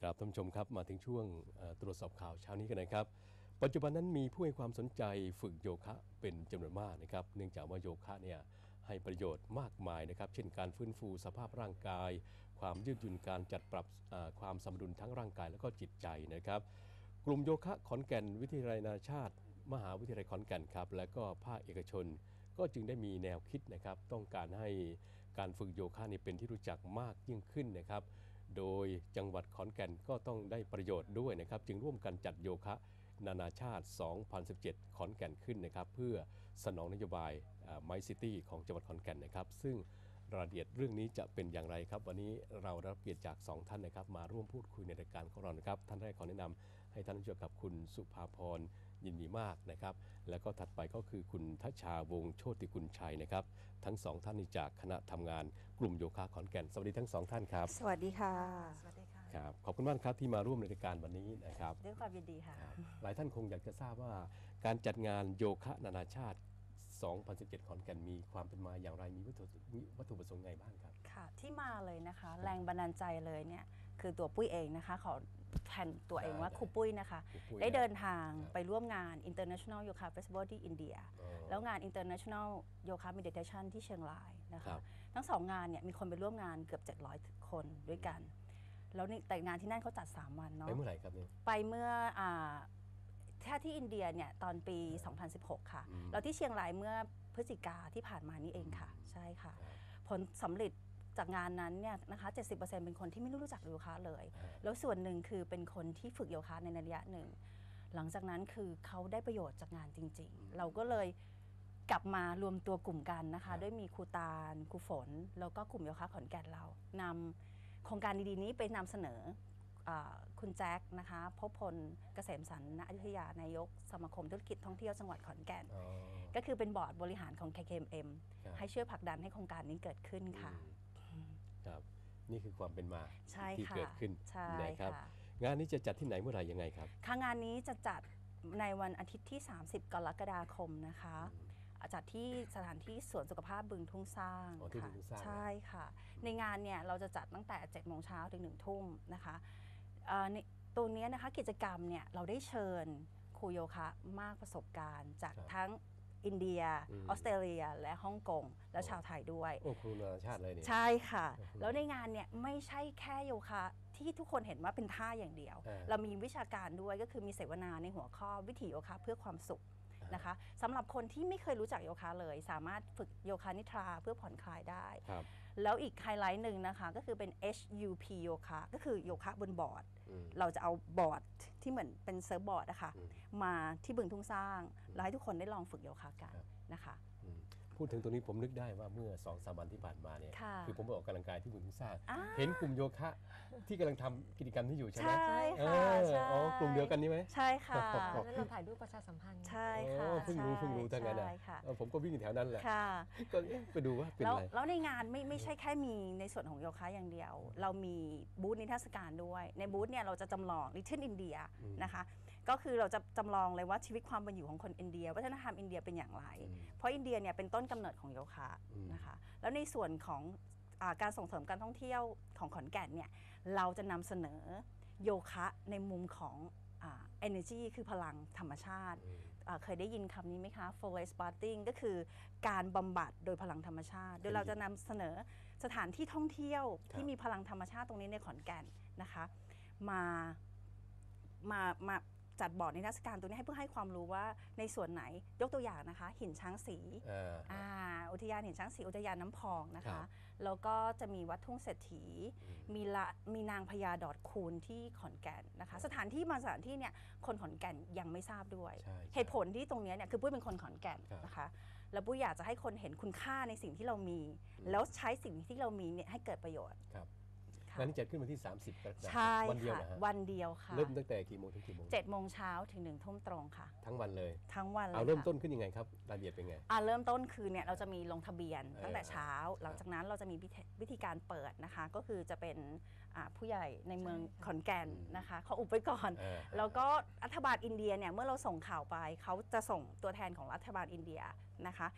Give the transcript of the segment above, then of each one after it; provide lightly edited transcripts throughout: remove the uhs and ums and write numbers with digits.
ครับท่านผู้ชมครับมาถึงช่วงตรวจสอบข่าวเช้านี้กันนะครับปัจจุบันนั้นมีผู้ให้ความสนใจฝึกโยคะเป็นจำนวนมากนะครับเนื่องจากว่าโยคะเนี่ยให้ประโยชน์มากมายนะครับเช่นการฟื้นฟูสภาพร่างกายความยืดหยุ่นการจัดปรับความสมดุลทั้งร่างกายและก็จิตใจนะครับกลุ่มโยคะขอนแก่นวิทยาลัยนานาชาติมหาวิทยาลัยขอนแก่นครับและก็ภาคเอกชนก็จึงได้มีแนวคิดนะครับต้องการให้การฝึกโยคะนี่เป็นที่รู้จักมากยิ่งขึ้นนะครับโดยจังหวัดขอนแก่นก็ต้องได้ประโยชน์ด้วยนะครับจึงร่วมกันจัดโยคะนานาชาติ 2017 ขอนแก่นขึ้นนะครับเพื่อสนองนโยบายMy City ของจังหวัดขอนแก่นนะครับซึ่งรายละเอียดเรื่องนี้จะเป็นอย่างไรครับวันนี้เราได้รับเกียรติจาก 2 ท่านนะครับมาร่วมพูดคุยในรายการของเรานะครับท่านแรกขอแนะนำให้ท่านรู้จักกับคุณสุภาพรยินดีมากนะครับแล้วก็ถัดไปก็คือคุณทัชชาวงศ์โชติกุลชัยนะครับทั้ง 2 ท่านนี้จากคณะทำงานกลุ่มโยคะขอนแก่นสวัสดีทั้ง 2 ท่านครับสวัสดีค่ะสวัสดีค่ะครับขอบคุณมากครับที่มาร่วมในรายการวันนี้นะครับด้วยความยินดีค่ะหลายท่านคงอยากจะทราบว่าการจัดงานโยคะนานาชาติ 2017 ขอนแก่นมีความเป็นมาอย่างไรมีวัตถุประสงค์ไงบ้างครับค่ะที่มาเลยนะคะแรงบันดาลใจเลยเนี่ยคือตัวปุ้ยเองนะคะขอแทนตัวเองว่าครูปุ้ยนะคะได้เดินทางไปร่วมงาน International Yoga Festival ที่อินเดียแล้วงาน International Yoga Meditation ที่เชียงรายนะคะทั้ง2 งานเนี่ยมีคนไปร่วมงานเกือบ700 คนด้วยกันแล้วแต่งานที่นั่นเขาจัด3 วันเนาะไปเมื่อไหร่ครับเนี่ยไปเมื่อถ้าที่อินเดียเนี่ยตอนปี 2016 ค่ะแล้วที่เชียงรายเมื่อพฤศจิกาที่ผ่านมานี่เองค่ะใช่ค่ะผลสำเร็จจากงานนั้นเนี่ยนะคะ 70% เป็นคนที่ไม่รู้จักโยคะเลยแล้วส่วนหนึ่งคือเป็นคนที่ฝึกโยคะในระยะหนึ่งหลังจากนั้นคือเขาได้ประโยชน์จากงานจริงๆเราก็เลยกลับมารวมตัวกลุ่มกันนะคะด้วยมีครูตาลครูฝนแล้วก็กลุ่มโยคะขอนแก่นเรานำโครงการดีๆนี้ไปนำเสนอคุณแจ็คนะคะพพลเกษมสันต์ณอยุธยานายกสมาคมธุรกิจท่องเที่ยวจังหวัดขอนแก่นก็คือเป็นบอร์ดบริหารของ KKMM ให้ช่วยผลักดันให้โครงการนี้เกิดขึ้นค่ะครับนี่คือความเป็นมาที่เกิดขึ้นนะครับงานนี้จะจัดที่ไหนเมื่อไหร่ยังไงครับงานนี้จะจัดในวันอาทิตย์ที่30 กรกฎาคมนะคะจัดที่สถานที่สวนสุขภาพบึงทุ่งสร้างค่ะใช่ค่ะในงานเนี่ยเราจะจัดตั้งแต่7 โมงเช้าถึง1 ทุ่มนะคะตรงนี้นะคะกิจกรรมเนี่ยเราได้เชิญครูโยคะมากประสบการณ์จากทั้งอินเดียออสเตรเลียและฮ่องกงและชาวไทยด้วยโอ้ครูนานาชาติเลยเนี่ยใช่ค่ะแล้วในงานเนี่ยไม่ใช่แค่โยคะที่ทุกคนเห็นว่าเป็นท่าอย่างเดียวเรามีวิชาการด้วยก็คือมีเสวนาในหัวข้อวิถีโยคะเพื่อความสุขนะคะสำหรับคนที่ไม่เคยรู้จักโยคะเลยสามารถฝึกโยคะนิทราเพื่อผ่อนคลายได้แล้วอีกไฮไลท์หนึ่งนะคะก็คือเป็น HUP โยคะก็คือโยคะบนบอร์ดเราจะเอาบอร์ดที่เหมือนเป็นเซิร์ฟบอร์ดนะคะมาที่บึงทุ่งสร้างแล้วให้ทุกคนได้ลองฝึกโยคะกันนะคะพูดถึงตรงนี้ผมนึกได้ว่าเมื่อ 2-3 วันที่ผ่านมาเนี่ยคือผมไปออกกำลังกายที่บึงทุ่งสร้างเห็นกลุ่มโยคะที่กำลังทำกิจกรรมที่อยู่ใช่ไหมใช่ค่ะอ๋อกลุ่มเดียวกันนี่ไหมใช่ค่ะแล้วเราถ่ายรูปประชาสัมพันธ์ใช่ค่ะเพิ่งรู้ทั้งนั้นนะผมก็วิ่งแถวนั้นแหละก็ไปดูว่าเป็นอะไรแล้วในงานไม่ใช่แค่มีในส่วนของโยคะอย่างเดียวเรามีบูธนิทรรศการด้วยในบูธเนี่ยเราจะจำลอง Little India นะคะก็คือเราจะจำลองเลยว่าชีวิตความเป็นอยู่ของคนอินเดียวัฒนธรรมอินเดียเป็นอย่างไรเพราะอินเดียเนี่ยเป็นต้นกำเนิดของโยคะนะคะแล้วในส่วนของการส่งเสริมการท่องเที่ยวของขอนแก่นเนี่ยเราจะนำเสนอโยคะในมุมของenergy คือพลังธรรมชาติเคยได้ยินคำนี้ไหมคะ forest bathing ก็คือการบำบัดโดยพลังธรรมชาติโดยเราจะนำเสนอสถานที่ท่องเที่ยวที่มีพลังธรรมชาติตรงนี้ในขอนแก่นนะคะมาจัดบอร์ดนิทรรศการตัวนี้ให้เพื่อให้ความรู้ว่าในส่วนไหนยกตัวอย่างนะคะหินช้างสีอุทยานหินช้างสีอุทยานน้ำพองนะคะแล้วก็จะมีวัดทุ่งเศรษฐีมีนางพญาดอดคูนที่ขอนแก่นนะคะสถานที่บางสถานที่เนี่ยคนขอนแก่นยังไม่ทราบด้วยเหตุผลที่ตรงนี้เนี่ยคือปุ้ยเป็นคนขอนแก่นนะคะแล้วปุ้ยอยากจะให้คนเห็นคุณค่าในสิ่งที่เรามีแล้วใช้สิ่งที่เรามีเนี่ยให้เกิดประโยชน์งานนี้จัดขึ้นวันที่30 กรกฎาคมวันเดียวนะวันเดียวค่ะเริ่มตั้งแต่กี่โมงถึงกี่โมง 7 โมงเช้าถึง1 ทุ่มตรงค่ะทั้งวันเลยทั้งวันเลยเริ่มต้นขึ้นยังไงครับรายละเอียดเป็นไงเริ่มต้นคือเนี่ยเราจะมีลงทะเบียนตั้งแต่เช้าหลังจากนั้นเราจะมีวิธีการเปิดนะคะก็คือจะเป็นผู้ใหญ่ในเมืองขอนแก่นนะคะเขาอุบไว้ก่อนแล้วก็รัฐบาลอินเดียเนี่ยเมื่อเราส่งข่าวไปเขาจะส่งตัวแทนของรัฐบาลอินเดียนะคะ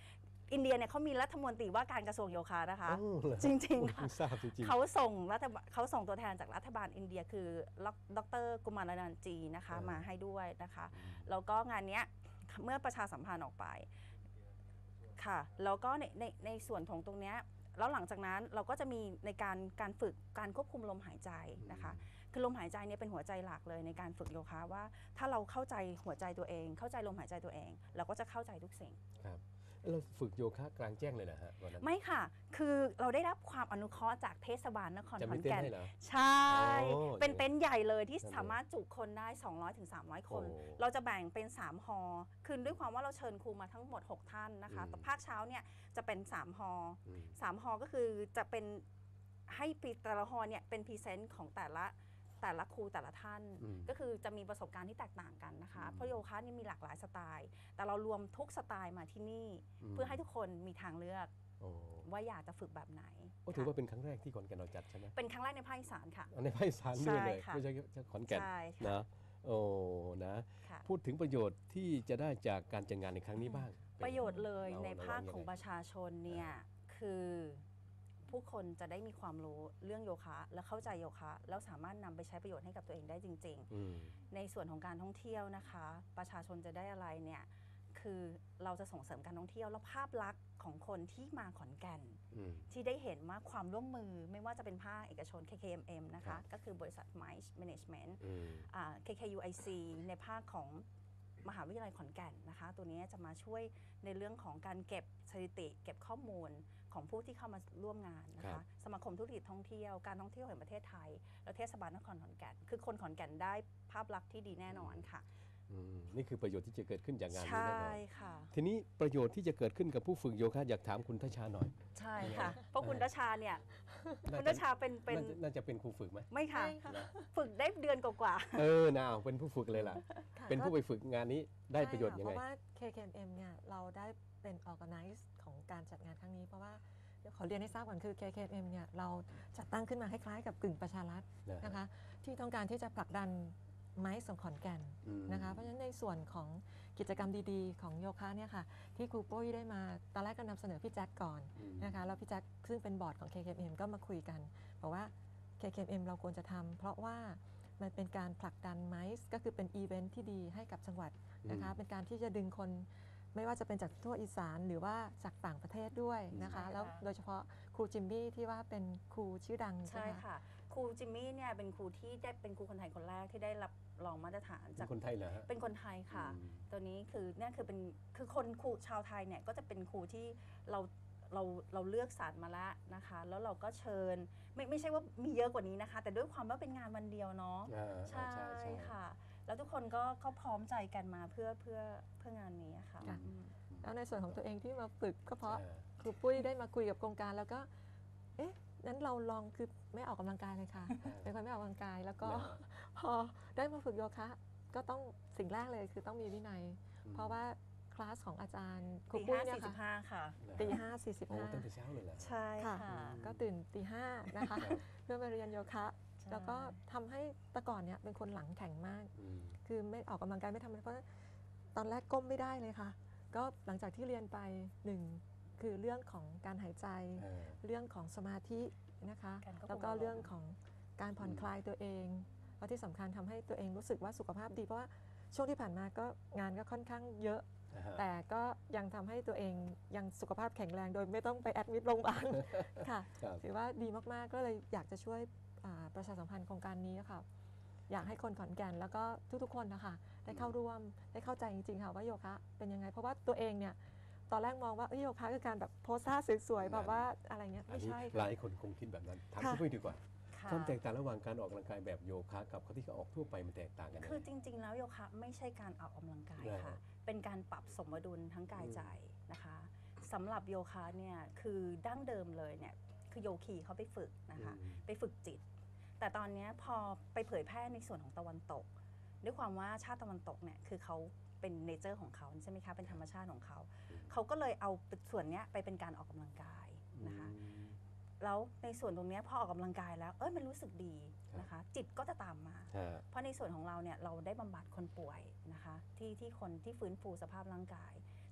อินเดียเนี่ยเขามีรัฐมนตรีว่าการกระทรวงโยคะนะคะอ๋อเหอจริงๆค่ะเพิ่ทราบจริงๆเขาส่งตัวแทนจากรัฐบาลอินเดียคือดรกุมารนันท์จีนะคะอ่ามมาให้ด้วยนะคะ แล้วก็งานเนี้ยเมื่อประชาสัมพันธ์ออกไปค่ะแล้วก็ในส่วนของตรงเนี้ยแล้วหลังจากนั้นเราก็จะมีในการฝึกการควบคุมลมหายใจนะคะคือลมหายใจเนี่ยเป็นหัวใจหลักเลยในการฝึกโยคะว่าถ้าเราเข้าใจหัวใจตัวเอง เข้าใจลมหายใจตัวเอง เราก็จะเข้าใจทุกสิ่งครับเราฝึกโยคะกลางแจ้งเลยนะฮะวันนั้นไม่ค่ะ คือเราได้รับความอนุเคราะห์จากเทศบาลนครจะขอมีนเต้นแก่นให้เหรอใช่โอ้เป็นเต็นท์ใหญ่เลยที่นั่นเลยสามารถจุคนได้ 200 ถึง 300 คนโอ้เราจะแบ่งเป็น 3 ฮอลล์คือด้วยความว่าเราเชิญครูมาทั้งหมด 6 ท่านนะคะอืมแต่ภาคเช้าเนี่ยจะเป็น 3 ฮอลล์อืม 3 ฮอลล์ก็คือจะเป็นให้แต่ละฮอลล์เนี่ยเป็นพรีเซนต์ของแต่ละครูแต่ละท่านอืมก็คือจะมีประสบการณ์ที่แตกต่างกันนะคะอืมเพราะโยคะนี่มีหลากหลายสไตล์ แต่เรารวมทุกสไตล์มาที่นี่มเพื่อให้ทุกคนมีทางเลือกโอ้ว่าอยากจะฝึกแบบไหนก็ถือว่าค่ะเป็นครั้งแรกที่ขอนแก่นเราจัดใช่ไหมเป็นครั้งแรกในภาคอีสานค่ะในภาคอีสานด้วยเลยใช่ค่ะไม่ใช่แค่ขอนแก่นใช่ค่ะนะโอ้นะค่ะพูดถึงประโยชน์ที่จะได้จากการจัดงานในครั้งนี้บ้างเป็ประโยชน์เลยเราในภาคเรของประชาชนเนี่ยคือผู้คนจะได้มีความรู้เรื่องโยคะ และเข้าใจโยคะ แล้วสามารถนำไปใช้ประโยชน์ให้กับตัวเองได้จริงอืมๆ ในส่วนของการท่องเที่ยวนะคะ ประชาชนจะได้อะไรเนี่ยคือเราจะส่งเสริมการท่องเที่ยวและภาพลักษณ์ของคนที่มาขอนแก่นอืมที่ได้เห็นว่าความร่วมมือไม่ว่าจะเป็นภาคเอกชน KKMM นะครัคะบก็คือบริษัท Mice Management อืม KKUIC ในภาคของมหาวิทยาลัยขอนแก่นนะคะ ตัวนี้จะมาช่วยในเรื่องของการเก็บสถิติ เก็บข้อมูลของผู้ที่เข้ามาร่วมงานนะครัคะบสมาคมธุรกิจท่องเที่ยวการท่องเที่ยวแห่งประเทศไทย และเทศบาลนครขอนแก่น คือคนขอนแก่นได้ภาพลักษณ์ที่ดีแน่นอนค่ะอืมนี่คือประโยชน์ที่จะเกิดขึ้นจากงานนี้ใช่แน่นอนค่ะทีนี้ประโยชน์ที่จะเกิดขึ้นกับผู้ฝึกโยคะอยากถามคุณทัชชาหน่อยใช่ค่ะ เพราะคุณรัชชาเนี่ยน่คุณจะรัชชาเป็นน่าจะเป็นครูฝึกไหมไม่ค่ะใช่ค่ะฝึกได้เดือนกว่าเออนะเอาเป็นผู้ฝึกเลยล่ะค่ะเป็นผู้ก็ไปฝึกงานนี้ได้ประโยชน์ยังเพไงราะว่า KKMM เนี่ยเราได้เป็น organize ของการจัดงานครั้งนี้ เพราะว่าเดี๋ยวขอเรียนให้ทราบก่อนคือ KKMM เนี่ยเราจัดตั้งขึ้นมาคล้ายๆกับกึ่งประชารัฐนะฮะนะคะที่ต้องการที่จะผลักดันไม้สงขอนแก่นอืมนะคะเพราะฉะนั้นในส่วนของกิจกรรมดีๆ ของโยคะเนี่ยค่ะที่ครูปุ้ยได้มาตอนแรกก็นำเสนอพี่แจ็คก่อนอืมนะคะแล้วพี่แจ็คซึ่งเป็นบอร์ดของ KKMM ก็มาคุยกันบอกว่า KKMM เราควรจะทำเพราะว่ามันเป็นการผลักดันไมซ์ก็คือเป็นอีเวนท์ที่ดีให้กับจังหวัดนะคะเป็นการที่จะดึงคนไม่ว่าจะเป็นจากทั่วอีสานหรือว่าจากต่างประเทศด้วยนะคะใช่ค่ะแล้วโดยเฉพาะครูจิมมี่ที่ว่าเป็นครูชื่อดังๆใช่ใช่ไหมคะค่ะ ครูจิมมี่เนี่ยเป็นครูที่ได้เป็นครูคนไทยคนแรกที่ได้รับรองมาตรฐานเป็จากนคนไทยเหรอฮะเป็นคนไทยค่ะอืมตัวนี้คือเนี่ยคือเป็นคือคนครูชาวไทยเนี่ยก็จะเป็นครูที่เราเลือกสรรมาแล้วนะคะ แล้วเราก็เชิญไม่ใช่ว่ามีเยอะกว่านี้นะคะ แต่ด้วยความว่าเป็นงานวันเดียวเนาะอ่าใช่ใช่ค่ะ แล้วทุกคนก็เขาพร้อมใจกันมาเพื่องานนี้ค่ะค่ะอืมแล้วในส่วนของตัวเองที่มาฝึกก็เพราะอ่าครูปุ้ยได้มาคุยกับโครงการแล้วก็ เอ๊ะ นั้นเราลองคือไม่ออกกำลังกายเลยค่ะ เป็นคนไม่ออกกำลังกาย แล้วก็นะฮะพอได้มาฝึกโยคะ ก็ต้องสิ่งแรกเลยคือต้องมีวินัยอืมเพราะว่าคลาสของอาจารย์ครูตีปุ้ยห้าเนี่ยสี่สิบค่ะห้าค่ะตีห้าสี่สิบโอ้ห้าตั้งแต่เช้าเลยเหรอใช่ค่ะค่ะก็ตื่นตีห้านะคะครับเพื่อมาเรียนโยคะใช่แล้วก็ทำให้แต่ก่อนเนี่ยเป็นคนหลังแข็งมากอืมคือไม่ออกกำลังกายไม่ทำอะไรเพราะตอนแรกก้มไม่ได้เลยค่ะ ก็หลังจากที่เรียนไปหนึ่งคือเรื่องของการหายใจเออเรื่องของสมาธินะคะการควบคุมแล้วก็อารมณ์เรื่องของการผ่อนคลายตัวเองแล้วที่สำคัญทำให้ตัวเองรู้สึกว่าสุขภาพดี เพราะว่าช่วงที่ผ่านมาก็งานก็ค่อนข้างเยอะนะฮะแต่ก็ยังทำให้ตัวเองยังสุขภาพแข็งแรงโดยไม่ต้องไปแอดมิดโรงพยาบาล ค่ะครับถือว่าดีมาก ๆ ก็เลยอยากจะช่วยประชาสัมพันธ์โครงการนี้ค่ะ อยากให้คนขอนแก่นแล้วก็ทุก ๆ คนนะคะได้เข้าร่วมได้เข้าใจจริง ๆ ค่ะว่าโยคะเป็นยังไง เพราะว่าตัวเองเนี่ยตอนแรกมองว่าโยคะคือการแบบโพสท่าสวยๆแบบว่าอะไรเงี้ยอันไม่นี้ใช่หลาค่ะยคนคงคิดแบบนั้นถามค่ะคุณปุ้ยดีกว่าค่ะความแตกต่างระหว่างการออกกำลังกายแบบโยคะกับเขาที่เขาออกทั่วไปมันแตกต่างกันยังคือไงจริง ๆ แล้วโยคะไม่ใช่การออกกำลังกายนะค่ะฮะเป็นการปรับสมดุลทั้งกายอืมใจนะคะสำหรับโยคะเนี่ยคือดั้งเดิมเลยเนี่ยคือโยคีเขาไปฝึกนะคะอืมไปฝึกจิต แต่ตอนเนี้ยพอไปเผยแพร่ในส่วนของตะวันตก ด้วยความว่าชาติตะวันตกเนี่ยคือเขาเป็นเนเจอร์ของเขาใช่ไหมคะเป็นธรรมชาติของเขา เขาก็เลยเอาส่วนเนี้ยไปเป็นการออกกำลังกายนะคะอืมแล้วในส่วนตรงเนี้ยพอออกกำลังกายแล้วมันรู้สึกดีนะคะ จิตก็จะตามมาฮะเพราะในส่วนของเราเนี่ยเราได้บำบัดคนป่วยนะคะที่คนที่ฟื้นฟูสภาพร่างกาย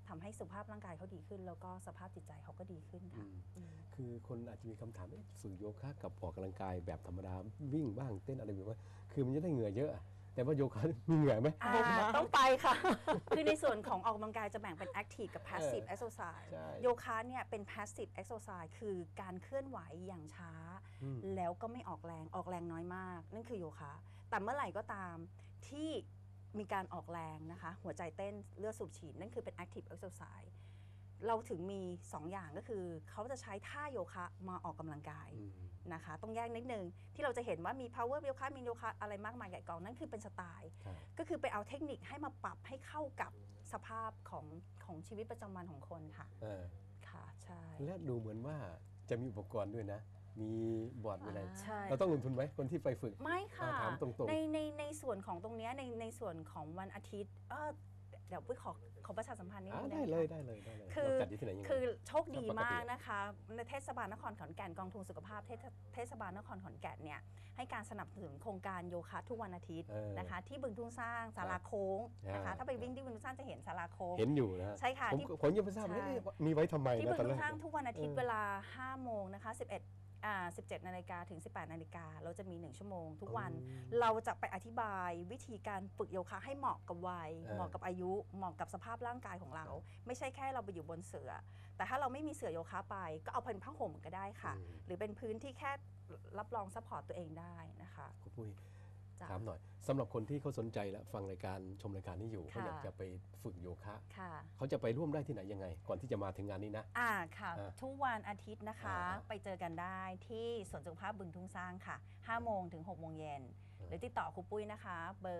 ทำให้สุขภาพร่างกายเขาดีขึ้น แล้วก็สภาพจิตใจเขาก็ดีขึ้นค่ะคือคนอาจจะมีคำถามฝึกโยคะกับออกกำลังกายแบบธรรมดาวิ่งบ้างเต้นอะไรแบบว่าคือมันจะได้เหงื่อเยอะ แต่ว่าโยคะมีเหงื่อไหมต้องไปค่ะ คือในส่วนของออกกำลังกายจะแบ่งเป็น active กับ passive exercise ใช่โยคะเนี่ยเป็น passive exercise คือการเคลื่อนไหวอย่างช้า แล้วก็ไม่ออกแรงน้อยมาก นั่นคือโยคะ แต่เมื่อไหร่ก็ตามที่มีการออกแรงนะคะ หัวใจเต้นเลือดสูบฉีดนั่นคือเป็น active exercise เราถึงมี 2 อย่างก็คือเขาจะใช้ท่าโยคะมาออกกำลังกายนะคะต้องแยกนิดนึงที่เราจะเห็นว่ามี power โยคะมีโยคะอะไรมากมายไก่กองนั่นคือเป็นสไตล์ ก็คือไปเอาเทคนิคให้มาปรับให้เข้ากับสภาพของชีวิตประจำวันของคนค่ะค่ะใช่และดูเหมือนว่าจะมีอุปกรณ์ด้วยนะ มีบอร์ดมีอะไรใช่เราต้องลงทุนไหมคนที่ไปฝึกไม่ค่ะถามตรงๆในส่วนของตรงเนี้ยในส่วนของวันอาทิตย์เดี๋ยวปุ้ยขอประชาสัมพันธ์นิดนึงได้นะเลยคะได้เลยคือเราจัดอยู่ที่ไหนยังไงคือโชคดีปกติมากนะคะในเทศบาลนครขอนแก่นกองทุนสุขภาพเทศบาลนครขอนแก่นเนี่ยให้การสนับสนุนโครงการโยคะทุกวันอาทิตย์นะคะที่บึงทุ่งสร้างศาลาโค้งนะคะถ้าไปวิ่งที่บึงทุ่งสร้างจะเห็นศาลาโค้งเห็นอยู่นะใช่ค่ะผมยังไม่ทราบเลยมีไว้ทำไมที่นะบึงตอนแรทุ่กงสร้างทุกวันอาทิตย์เวลา 5 โมงนะคะ17 นาฬิกาถึง 18 นาฬิกาเราจะมี 1 ชั่วโมงทุกวันเราจะไปอธิบายวิธีการฝึกโยคะให้เหมาะกับวัยเหมาะกับอายุเหมาะกับสภาพร่างกายของเรา ไม่ใช่แค่เราไปอยู่บนเสื่อแต่ถ้าเราไม่มีเสื่อโยคะไปก็เอาเป็นผ้าห่มก็ได้ค่ะหรือเป็นพื้นที่แค่รับรองซัพพอร์ตตัวเองได้นะคะคุณปุ้ยถามหน่อยสำหรับคนที่เขาสนใจและฟังรายการชมรายการนี้อยู่เขาอยากจะไปฝึกโยคะเขาจะไปร่วมได้ที่ไหนยังไง ก่อนที่จะมาถึงงานนี้นะค่ะทุกวันอาทิตย์นะคะไปเจอกันได้ที่สวนสุขภาพบึงทุ่งสร้างค่ะ5 โมงถึง 6 โมงเย็นหรือติดต่อครูปุ้ยนะคะเบอร์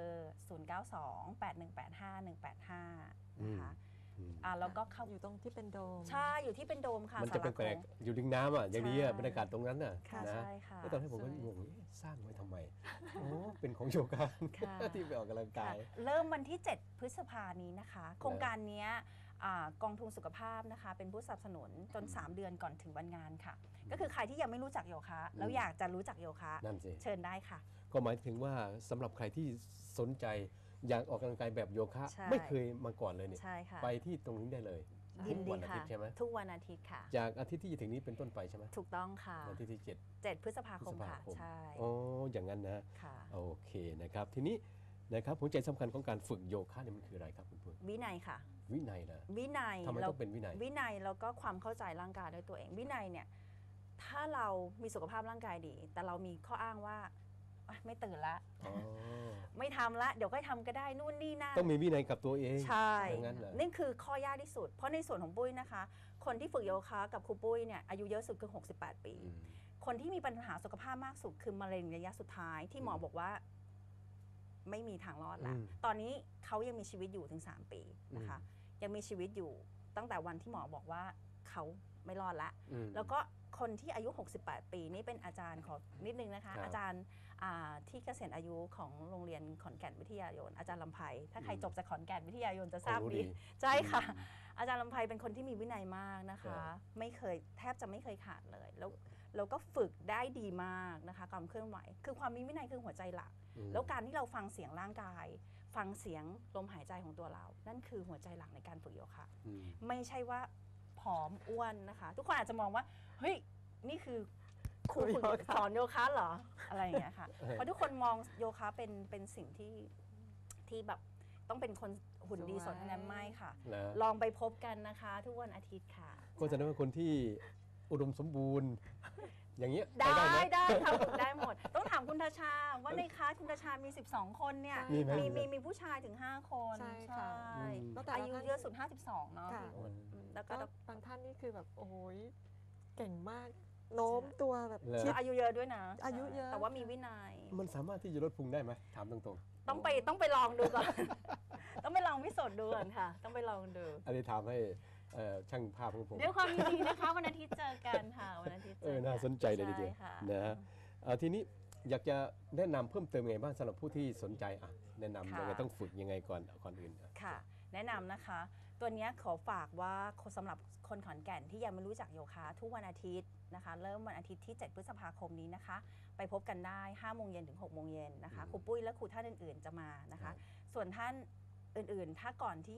0928185185 นะคะแล้วก็เข้าอยู่ตรงที่เป็นโดมใช่อยู่ที่เป็นโดมค่ะมันจะเป็นแปลกอยู่ริมน้ำอย่างนี้บรรยากาศตรงนั้นน่ะค่ะนะใช่ค่ะแล้วตอนนี้ผมก็งงสร้างไว้ทำไมโอ้เป็นของโยคะที่ไปออกกำลังกายเริ่มวันที่ 7 พฤษภานี้นะคะ โครงการนี้กองทุนสุขภาพนะคะเป็นผู้สนับสนุนจน 3 เดือนก่อนถึงวันงานค่ะ ก็คือใครที่ยังไม่รู้จักโยคะแล้วอยากจะรู้จักโยคะเชิญได้ค่ะก็หมายถึงว่าสำหรับใครที่สนใจอยากออกกำลังกายแบบโยคะไม่เคยมาก่อนเลยเนี่ยไปที่ตรงนี้ได้เลยยินดีค่ะใช่ไหมทุกวันอาทิตย์ค่ะจากอาทิตย์ที่จะถึงนี้เป็นต้นไปใช่ไหมถูกต้องค่ะวันที่ 7 พฤษภาคมค่ะใช่โอ้อย่างนั้นนะโอเคนะครับทีนี้นะครับหัวใจสำคัญของการฝึกโยคะเนี่ยมันคืออะไรครับคุณปุ้ยวินัยค่ะวินัยนะวินัยทำไมต้องเป็นวินัยแล้วก็ความเข้าใจร่างกายด้วยตัวเองวินัยเนี่ยถ้าเรามีสุขภาพร่างกายดีแต่เรามีข้ออ้างว่าไม่ตื่นละไม่ทำละเดี๋ยวค่อยทำก็ได้นู่นนี่นั่นต้องมีวินัยกับตัวเองใช่นี่คือข้อยากที่สุดเพราะในส่วนของปุ้ยนะคะคนที่ฝึกโยคะกับครูปุ้ยเนี่ยอายุเยอะสุดคือ68 ปีคนที่มีปัญหาสุขภาพมากสุดคือมะเร็งระยะสุดท้ายที่หมอบอกว่าไม่มีทางรอดแล้วตอนนี้เขายังมีชีวิตอยู่ถึง3 ปีนะคะยังมีชีวิตอยู่ตั้งแต่วันที่หมอบอกว่าเขาไม่รอดละแล้วก็คนที่อายุ68 ปีนี่เป็นอาจารย์ขอนิดนึงนะคะอาจารย์ที่เกษียณอายุของโรงเรียนขอนแก่นวิทยายนอาจารย์ลำไพถ้าใครจบจากขอนแก่นวิทยายนจะทราบดีใช่ค่ะอาจารย์ลำไพเป็นคนที่มีวินัยมากนะคะไม่เคยแทบจะไม่เคยขาดเลยแล้วก็ฝึกได้ดีมากนะคะการเคลื่อนไหวคือความมีวินัยคือหัวใจหลักแล้วการที่เราฟังเสียงร่างกายฟังเสียงลมหายใจของตัวเรานั่นคือหัวใจหลักในการฝึกโยคะไม่ใช่ว่าผอมอ้วนนะคะทุกคนอาจจะมองว่าเฮ้ยนี่คือครูสอนโยคะเหรออะไรอย่างเงี้ยค่ะเพราะทุกคนมองโยคะเป็นสิ่งที่แบบต้องเป็นคนหุ่นดีสดนั้นไม่ค่ะลองไปพบกันนะคะทุกวันอาทิตย์ค่ะก็จะได้เป็นคนที่อุดมสมบูรณ์อย่างเงี้ยได้ค่ะฝึกได้หมดต้องถามคุณทชาว่าในคลาสคุณทชามี12 คนเนี่ยมีผู้ชายถึง5 คนใช่ค่ะอายุเยอะสุด52เนาะแล้วก็บางท่านนี่คือแบบโอ้ยเก่งมากโน้มตัวแบบชิดอายุเยอะด้วยนะอายุเยอะแต่ว่ามีวินัยมันสามารถที่จะลดพุงได้ไหมถามตรงๆต้องไปลองดูก่อนต้องไปลองพิสูจน์ดูก่อนค่ะต้องไปลองดูอันนี้ถามให้ช่างภาพของผมด้วยความยินดีนะคะวันอาทิตย์เจอกันค่ะวันอาทิตย์เจอกันน่าสนใจเลยทีเดียวนะฮะทีนี้อยากจะแนะนำเพิ่มเติมยังไงบ้างสำหรับผู้ที่สนใจแนะนำยังไงต้องฝึกยังไงก่อนอื่นค่ะแนะนำนะคะตัวนี้ขอฝากว่าสำหรับคนขอนแก่นที่ยังไม่รู้จักโยคะทุกวันอาทิตย์นะคะเริ่มวันอาทิตย์ที่7 พฤษภาคมนี้นะคะไปพบกันได้5 โมงเย็นถึง6 โมงเย็นนะคะครูปุ้ยและครูท่านอื่นๆจะมานะคะส่วนท่านอื่นๆถ้าก่อนที่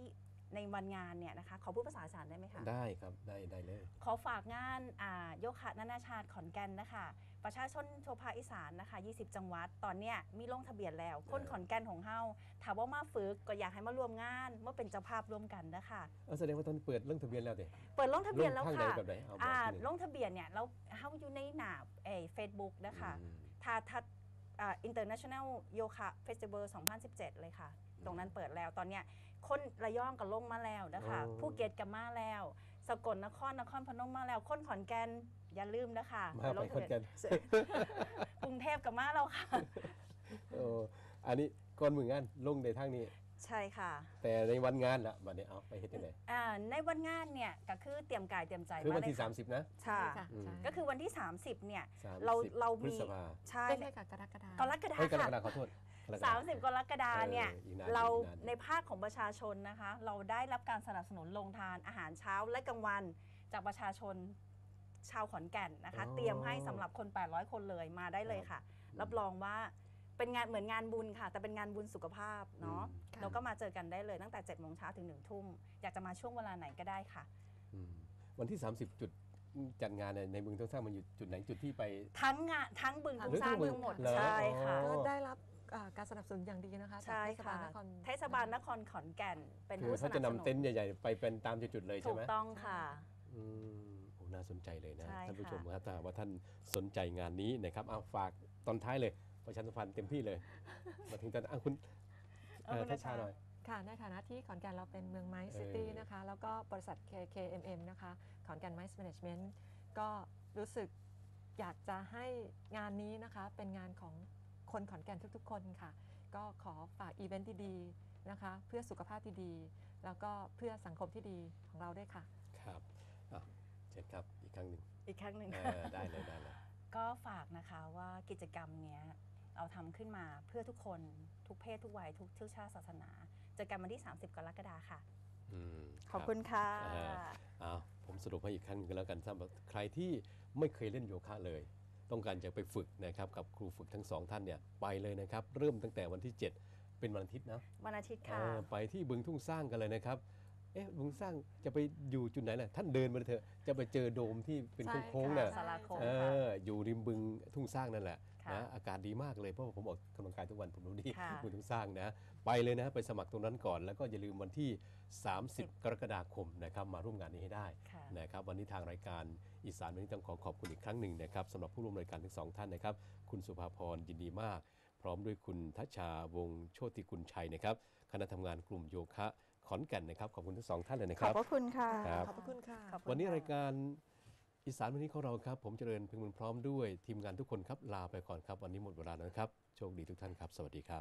ในวันงานเนี่ยนะคะขอพูดภาษาอีสานได้ไหมคะได้ครับได้เลยขอฝากงานโยคะนานาชาติขอนแก่นนะคะประชาชนทั่วภาคอีสานนะคะ20 จังหวัดตอนเนี้ยมีลงทะเบียนแล้วคนขอนแก่นของเฮาถามว่ามาฝึกก็อยากให้มารวมงานมาเป็นเจ้าภาพร่วมกันนะคะแสดงว่าตอนเปิดเรื่องทะเบียนแล้วเด้เปิดลงทะเบียนแล้วลงทางใดค่ะแบบไหนเอาบอกที่นี่ลงทะเบียนเนี่ยเราเฮาอยู่ในหน้าFacebook นะคะอืมถ้าInternational Yoga Festival 2017 เลยค่ะ ตรงนั้นเปิดแล้วตอนเนี้ยคนระยองก็ลงมาแล้วนะคะอ๋อภูเก็ตก็มาแล้ว สกลนครพนมมาแล้วคนขอนแก่นอย่าลืมนะคะมาไปคนกันกรุงเทพกับมาแล้วค่ะอันนี้ก่อนมืองานลงในทางนี้ใช่ค่ะแต่ในวันงานละบัดนี้เอาไปเฮ็ดจังได๋ในวันงานเนี่ยก็คือเตรียมกายเตรียมใจคือวันมาเลยที่ค่ะ 30 นะใช่ค่ะอืมใช่ก็คือวันที่ 30เนี่ย 30 เราพฤมีษภาใช่ไม่ใช่ค่ะกรกฎาคกมรกฎาเฮ้ยกรค่ะกฎาคมขอโทษกรกฎาคม 30 กรกฎาเนี่ยอีกนานเราอีกนานในภาคของประชาชนนะคะ เราได้รับการสนับสนุนลงทานอาหารเช้าและกลางวันจากประชาชนชาวขอนแก่นนะคะ เตรียมให้สำหรับคน 800 คนเลยมาได้เลยค่ะ รับรองว่าเป็นงานเหมือนงานบุญค่ะ แต่เป็นงานบุญสุขภาพเนาะค่ะเราก็มาเจอกันได้เลยตั้งแต่ 7 โมงเช้าถึง 1 ทุ่ม อยากจะมาช่วงเวลาไหนก็ได้ค่ะอืมวันที่ 30 จุดจัดงานในเมืองต้องสร้างมันอยู่จุดไหนจุดที่ไปทั้งงานทั้งบึงทุ่งหรือสร้างทั้งบึบึงงหมดเหรอใช่ค่ะอ๋อก็ได้รับการสนับสนุนอย่างดีนะคะใช่จากค่ะเทศบาลนครเทศบาลนครขอนแก่นเป็นคือผู้สเขานับจะสนำนุนเต็นท์ใหญ่ๆ ไปเป็นตามจุดๆเลยใช่ถูไหมกต้องค่ะอืมโอ้น่าสนใจเลยนะใช่ท่านผู้ค่ะชมครับถ้าหากว่าท่านสนใจงานนี้นะครับเอาฝากตอนท้ายเลยประชาสัมพันธ์เต็มที่เลย มาถึงตอนคุณทัชชาหน่อยค่ะในฐานะที่ขอนแก่นเราเป็นเมืองไม้ซิตี้นะคะ แล้วก็บริษัท KKMM นะคะขอนแก่นไม้แมネจเมนต์ก็รู้สึกอยากจะให้งานนี้นะคะเป็นงานของคนขอนแก่นทุกๆ คนค่ะ ก็ขอฝากอีเวนต์ที่ดีนะคะ เพื่อสุขภาพที่ดี แล้วก็เพื่อสังคมที่ดีของเราด้วยค่ะครับเชิญครับอีกครั้งหนึ่งอีกครั้งหนึ่งได้เลยได้เลยก็ฝากนะคะว่ากิจกรรมเนี้ยเราทำขึ้นมาเพื่อทุกคนทุกเพศทุกวัยทุกเชื้อชาติศาสนาเจอกันวันที่ 30 กรกฎาคมค่ะอืมขอบคุณค่ะผมสรุปให้อีกครั้งหนึงก็แล้วกันสำหรับใครที่ไม่เคยเล่นโยคะเลย ต้องการจะไปฝึกนะครับกับครูฝึกทั้งสองท่านเนี่ยไปเลยนะครับ เริ่มตั้งแต่วันที่ 7 เป็นวันอาทิตย์นะวันอาทิตย์ค่ะไปที่บึงทุ่งสร้างกันเลยนะครับบึงสร้างจะไปอยู่จุดไหนล่ะท่านเดินมาเถอะจะไปเจอโดมที่เป็นใช่โค้งๆค่ะน่ะศาลาโค้งอยู่ริมบึงทุ่งสร้างนั่นแหละค่ะนะอากาศดีมากเลยเพราะว่าผมออกกำลังกายทุกวันผมรู้ดีค่ะบึงทุ่งสร้างนะไปเลยนะไปสมัครตรงนั้นก่อน แล้วก็อย่าลืมวันที่ 30 กรกฎาคมนะครับมาร่วมงานนี้ให้ได้ค่ะนะครับวันนี้ทางรายการอีสานวันนี้ต้องขอบคุณอีกครั้งหนึ่งนะครับสำหรับผู้ร่วมรายการทั้งสองท่านนะครับคุณสุภาพรยินดีมาก พร้อมด้วยคุณทัชชาวงศ์โชติกุลชัยนะครับคณะทำงานกลุ่มโยคะขอนแก่นนะครับขอบคุณทั้งสองท่านเลยนะคขอรับบ พระคุณค่ะครับขอบพระคุณค่ะขอบคุณวันนี้ค่ะรายการอีสานวันนี้ของเราครับ ผมเจริญเพ็งบุญพร้อมด้วยทีมงานทุกคนครับลาไปก่อนครับ วันนี้หมดเวลาแล้วนะครับ โชคดีทุกท่านครับ สวัสดีครับ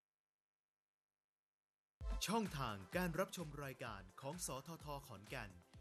ช่องทางการรับชมรายการของสททขอนแก่น